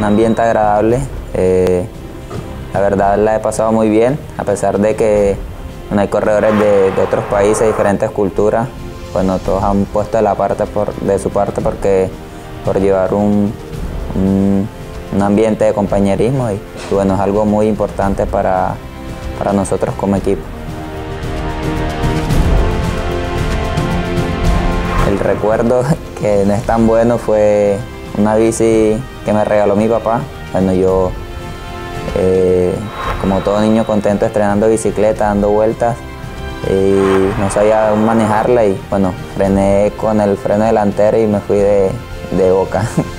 ambiente agradable. La verdad la he pasado muy bien, a pesar de que no hay corredores de otros países, diferentes culturas. Bueno, todos han puesto de su parte por llevar un ambiente de compañerismo y bueno, es algo muy importante para nosotros como equipo. El recuerdo que no es tan bueno fue una bici que me regaló mi papá. Bueno, yo como todo niño contento estrenando bicicleta, dando vueltas y no sabía aún manejarla y bueno, frené con el freno delantero y me fui de boca.